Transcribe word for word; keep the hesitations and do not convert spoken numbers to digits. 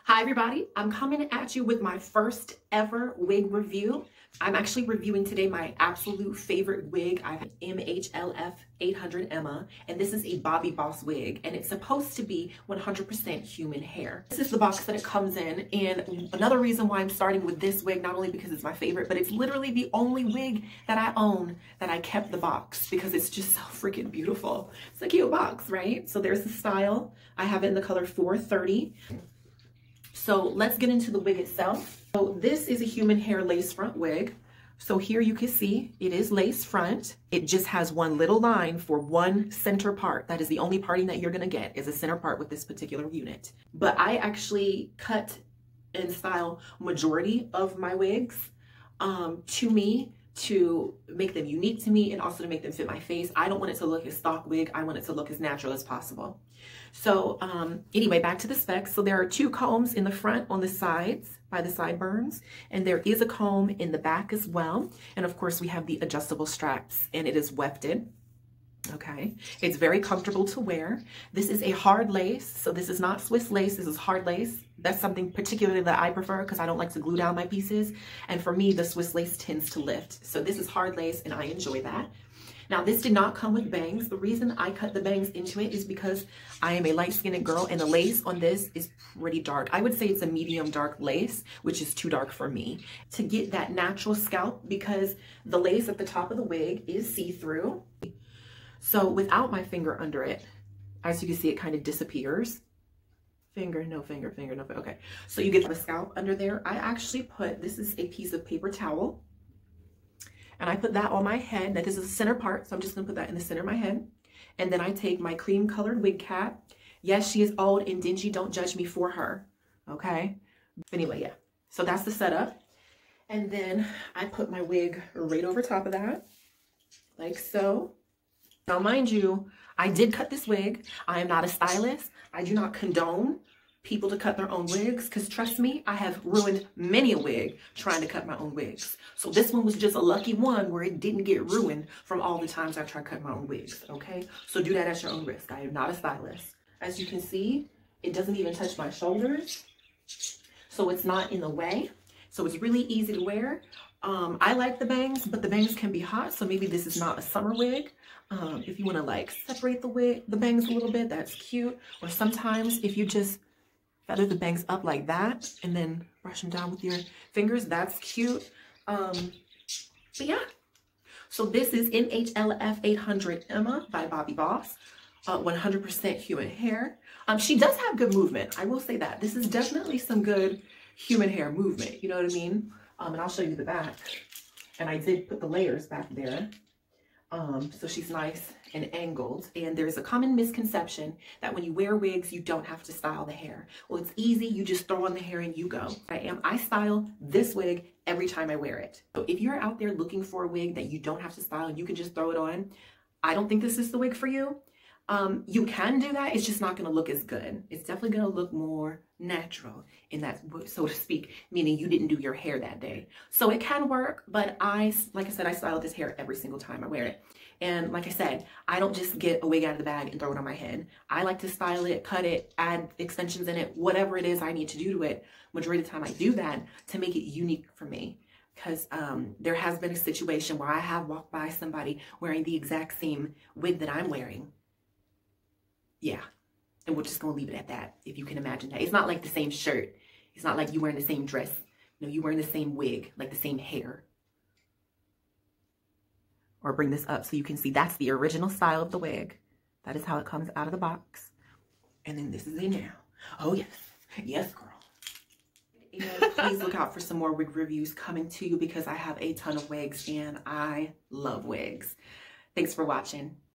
Hi everybody, I'm coming at you with my first ever wig review. I'm actually reviewing today my absolute favorite wig. I have an M H L F eight hundred Emma, and this is a Bobbi Boss wig, and it's supposed to be one hundred percent human hair. This is the box that it comes in, and another reason why I'm starting with this wig, not only because it's my favorite, but it's literally the only wig that I own that I kept the box because it's just so freaking beautiful. It's a cute box, right? So there's the style. I have it in the color four thirty. So let's get into the wig itself. So this is a human hair lace front wig. So here you can see it is lace front. It just has one little line for one center part. That is the only parting that you're gonna get is a center part with this particular unit. But I actually cut and style majority of my wigs um, to me to make them unique to me and also to make them fit my face. I don't want it to look as stock wig. I want it to look as natural as possible. So um, anyway, back to the specs. So there are two combs in the front on the sides by the sideburns, and there is a comb in the back as well. And of course we have the adjustable straps, and it is wefted. Okay, it's very comfortable to wear. This is a hard lace, so this is not Swiss lace, this is hard lace. That's something particularly that I prefer because I don't like to glue down my pieces. And for me, the Swiss lace tends to lift. So this is hard lace and I enjoy that. Now this did not come with bangs. The reason I cut the bangs into it is because I am a light-skinned girl and the lace on this is pretty dark. I would say it's a medium dark lace, which is too dark for me. To get that natural scalp, because the lace at the top of the wig is see-through. So without my finger under it, as you can see, it kind of disappears. Finger, no finger, finger, no finger. Okay, so you get the scalp under there. I actually put, this is a piece of paper towel, and I put that on my head. That is the center part, so I'm just gonna put that in the center of my head. And then I take my cream colored wig cap. Yes, she is old and dingy, don't judge me for her, okay? Anyway, yeah, so that's the setup. And then I put my wig right over top of that, like so. Now, mind you, I did cut this wig. I am not a stylist. I do not condone people to cut their own wigs because trust me, I have ruined many a wig trying to cut my own wigs. So this one was just a lucky one where it didn't get ruined from all the times I've tried to cut my own wigs, okay? So do that at your own risk. I am not a stylist. As you can see, it doesn't even touch my shoulders. So it's not in the way. So it's really easy to wear. Um, I like the bangs, but the bangs can be hot. So maybe this is not a summer wig. Um, if you want to like separate the wig, the bangs a little bit, that's cute. Or sometimes if you just feather the bangs up like that and then brush them down with your fingers, that's cute. Um, but yeah, so this is M H L F eight hundred Emma by Bobbi Boss, uh, one hundred percent human hair. Um, she does have good movement. I will say that. This is definitely some good human hair movement. You know what I mean? Um, and I'll show you the back. And I did put the layers back there. Um, so she's nice and angled. And there's a common misconception that when you wear wigs, you don't have to style the hair. Well, it's easy. You just throw on the hair and you go. I am. I style this wig every time I wear it. So if you're out there looking for a wig that you don't have to style and you can just throw it on, I don't think this is the wig for you. Um, you can do that. It's just not going to look as good. It's definitely going to look more natural in that, so to speak, meaning you didn't do your hair that day. So it can work, but I, like I said, I style this hair every single time I wear it. And like I said, I don't just get a wig out of the bag and throw it on my head. I like to style it, cut it, add extensions in it, whatever it is I need to do to it. Majority of the time I do that to make it unique for me. Because um, there has been a situation where I have walked by somebody wearing the exact same wig that I'm wearing. Yeah, and we're just gonna leave it at that, if you can imagine that. It's not like the same shirt. It's not like you wearing the same dress. No, you wearing the same wig, like the same hair. Or bring this up so you can see that's the original style of the wig. That is how it comes out of the box. And then this is it now. Oh yes, yes girl. And please look out for some more wig reviews coming to you because I have a ton of wigs and I love wigs. Thanks for watching.